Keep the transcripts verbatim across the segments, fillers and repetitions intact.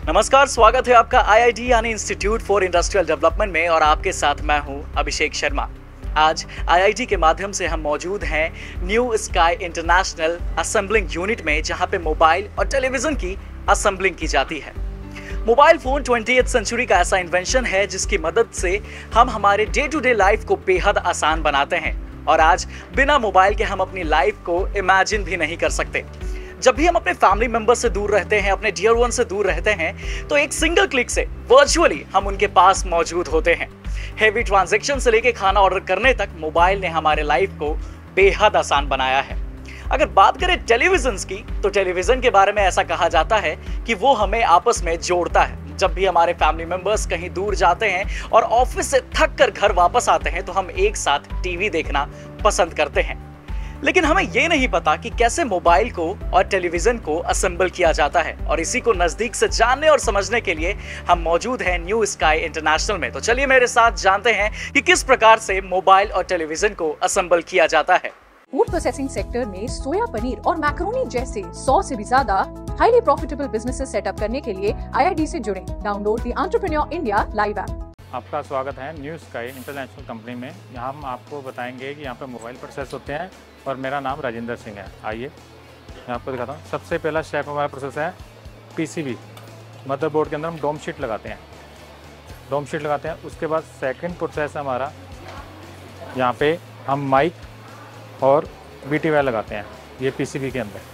नमस्कार, स्वागत है आपका आई आई टी यानी इंस्टीट्यूट फॉर इंडस्ट्रियल डेवलपमेंट में और आपके साथ मैं हूं अभिषेक शर्मा। आज आई आई टी के माध्यम से हम मौजूद हैं New Sky International assembling unit में, जहां पे मोबाइल और टेलीविजन की असेंबलिंग की जाती है। मोबाइल फोन ट्वेंटिएथ सेंचुरी का ऐसा इन्वेंशन है जिसकी मदद से हम हमारे डे टू डे लाइफ को बेहद आसान बनाते हैं और आज बिना मोबाइल के हम अपनी लाइफ को इमेजिन भी नहीं कर सकते। जब भी हम अपने फैमिली मेंबर से दूर रहते हैं, अपने डियर वन से दूर रहते हैं, तो एक सिंगल क्लिक से वर्चुअली हम उनके पास मौजूद होते हैं। हेवी ट्रांजैक्शन से लेके खाना ऑर्डर करने तक मोबाइल ने हमारे लाइफ को बेहद आसान बनाया है। अगर बात करें टेलीविजन की, तो टेलीविजन के बारे में ऐसा कहा जाता है कि वो हमें आपस में जोड़ता है। जब भी हमारे फैमिली मेंबर्स कहीं दूर जाते हैं और ऑफिस से थक कर घर वापस आते हैं, तो हम एक साथ टीवी देखना पसंद करते हैं। लेकिन हमें ये नहीं पता कि कैसे मोबाइल को और टेलीविजन को असेंबल किया जाता है, और इसी को नजदीक से जानने और समझने के लिए हम मौजूद हैं न्यू स्काई इंटरनेशनल में। तो चलिए मेरे साथ जानते हैं कि किस प्रकार से मोबाइल और टेलीविजन को असेंबल किया जाता है। फूड प्रोसेसिंग सेक्टर में सोया पनीर और मैक्रोनी जैसे सौ से भी ज्यादा हाईली प्रॉफिटेबल बिजनेसेस सेटअप करने के लिए आई आई टी से जुड़ें। Download the entrepreneur India live app. आपका स्वागत है न्यू स्काई इंटरनेशनल कंपनी में। यहाँ हम आपको बताएंगे कि यहाँ पे मोबाइल प्रोसेस होते हैं और मेरा नाम राजेंद्र सिंह है। आइए मैं आपको दिखाता हूँ। सबसे पहला स्टेप हमारा प्रोसेस है पीसीबी। मदरबोर्ड के अंदर हम डोम शीट लगाते हैं डोम शीट लगाते हैं उसके बाद सेकंड प्रोसेस हमारा यहाँ पे हम माइक और वीटी वायर लगाते हैं ये पीसीबी के अंदर।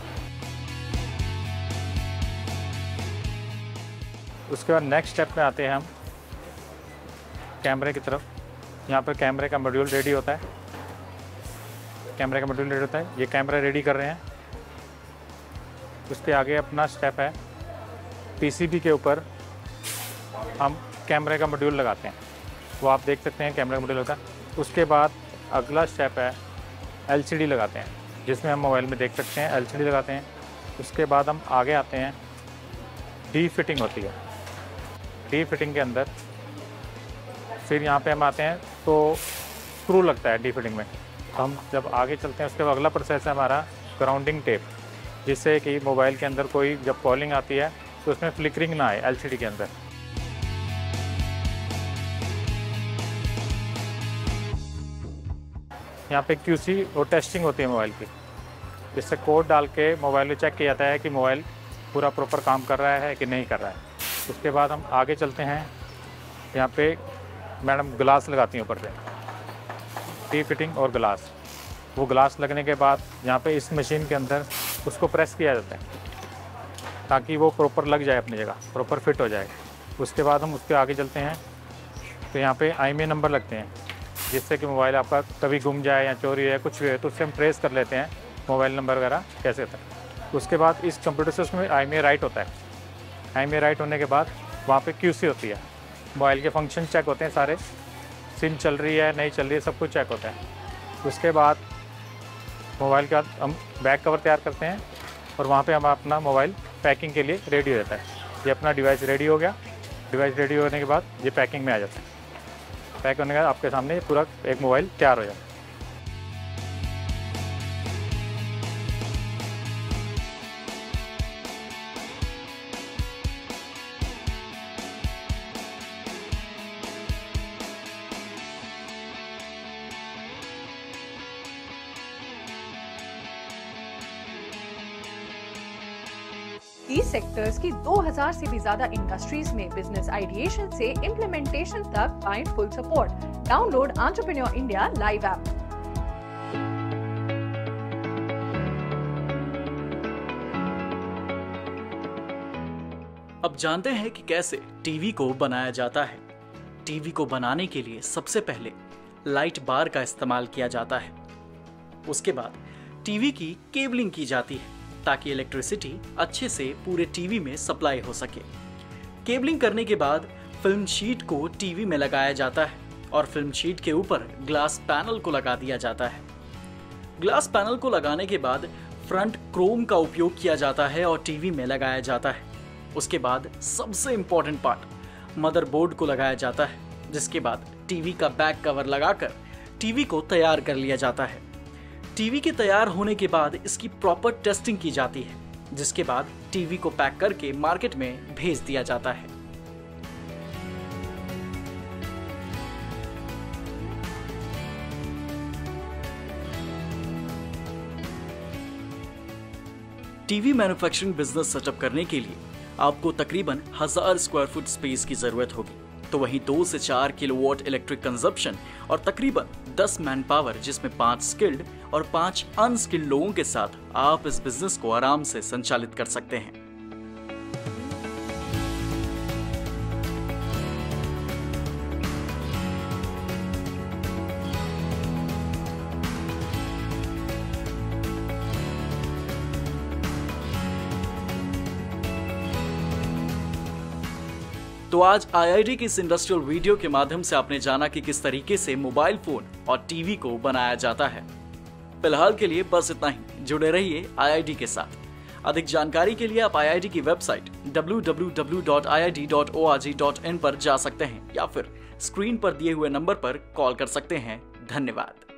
उसके बाद नेक्स्ट स्टेप में आते हैं हम कैमरे की तरफ। यहाँ पर कैमरे का मॉड्यूल रेडी होता है कैमरे का मॉड्यूल रेडी होता है ये कैमरा रेडी कर रहे हैं। उसके आगे अपना स्टेप है पीसीबी के ऊपर हम कैमरे का मॉड्यूल लगाते हैं, वो आप देख सकते हैं कैमरे का मॉड्यूल होता है। उसके बाद अगला स्टेप है एलसीडी लगाते हैं, जिसमें हम मोबाइल में देख सकते हैं एलसीडी लगाते हैं। उसके बाद हम आगे आते हैं डी फिटिंग होती है। डी फिटिंग के अंदर फिर यहाँ पे हम आते हैं तो स्क्रू लगता है डी फिटिंग में। हम जब आगे चलते हैं उसके बाद अगला प्रोसेस है हमारा ग्राउंडिंग टेप, जिससे कि मोबाइल के अंदर कोई जब कॉलिंग आती है तो उसमें फ्लिकरिंग ना आए एलसीडी के अंदर। यहाँ पे क्यूसी और टेस्टिंग होती है मोबाइल की, जिससे कोड डाल के मोबाइल में चेक किया जाता है कि मोबाइल पूरा प्रॉपर काम कर रहा है कि नहीं कर रहा है। उसके बाद हम आगे चलते हैं। यहाँ पे मैडम ग्लास लगाती हैं ऊपर से, टी फिटिंग और ग्लास। वो ग्लास लगने के बाद यहाँ पे इस मशीन के अंदर उसको प्रेस किया जाता है ताकि वो प्रॉपर लग जाए, अपनी जगह प्रॉपर फिट हो जाए। उसके बाद हम उसके आगे चलते हैं तो यहाँ पे I M E I number लगते हैं, जिससे कि मोबाइल आपका कभी गुम जाए या चोरी है कुछ भी है तो उससे हम ट्रेस कर लेते हैं मोबाइल नंबर वगैरह कैसे होता है। उसके बाद इस कंप्यूटर से उसमें I M E I right होता है। I M E I right होने के बाद वहाँ पे क्यू सी होती है, मोबाइल के फंक्शन चेक होते हैं सारे, सिम चल रही है नहीं चल रही है सब कुछ चेक होता है। उसके बाद मोबाइल के बाद हम बैक कवर तैयार करते हैं और वहाँ पे हम अपना मोबाइल पैकिंग के लिए रेडी हो जाता है। ये अपना डिवाइस रेडी हो गया। डिवाइस रेडी होने के बाद ये पैकिंग में आ जाता है। पैक होने के बाद आपके सामने पूरा एक मोबाइल तैयार हो जाता है। तीस सेक्टर्स की दो हज़ार से भी ज्यादा इंडस्ट्रीज में बिजनेस आइडिएशन से इम्प्लीमेंटेशन तक find full support. Download entrepreneur India live app. अब जानते हैं कि कैसे टीवी को बनाया जाता है। टीवी को बनाने के लिए सबसे पहले लाइट बार का इस्तेमाल किया जाता है। उसके बाद टीवी की केबलिंग की जाती है ताकि इलेक्ट्रिसिटी अच्छे से पूरे टीवी में सप्लाई हो सके। केबलिंग करने के बाद फिल्म शीट को टीवी में लगाया जाता है और फिल्म शीट के ऊपर ग्लास पैनल को लगा दिया जाता है। ग्लास पैनल को लगाने के बाद फ्रंट क्रोम का उपयोग किया जाता है और टीवी में लगाया जाता है। उसके बाद सबसे इंपॉर्टेंट पार्ट मदरबोर्ड को लगाया जाता है, जिसके बाद टीवी का बैक कवर लगाकर टीवी को तैयार कर लिया जाता है। टीवी के तैयार होने के बाद इसकी प्रॉपर टेस्टिंग की जाती है। जिसके बाद टीवी को पैक करके मार्केट में भेज दिया जाता है। टीवी मैन्युफैक्चरिंग बिजनेस सेटअप करने के लिए आपको तकरीबन हजार स्क्वायर फुट स्पेस की जरूरत होगी, तो वहीं दो से चार किलोवाट इलेक्ट्रिक कंजप्शन और तकरीबन दस मैन पावर, जिसमें पांच स्किल्ड और पांच अनस्किल्ड लोगों के साथ आप इस बिजनेस को आराम से संचालित कर सकते हैं। तो आज आईआईडी की इस इंडस्ट्रियल वीडियो के माध्यम से आपने जाना कि किस तरीके से मोबाइल फोन और टीवी को बनाया जाता है। फिलहाल के लिए बस इतना ही। जुड़े रहिए आईआईडी के साथ। अधिक जानकारी के लिए आप आईआईडी की website W W W dot I I D dot O R G dot in पर जा सकते हैं या फिर स्क्रीन पर दिए हुए नंबर पर कॉल कर सकते हैं। धन्यवाद।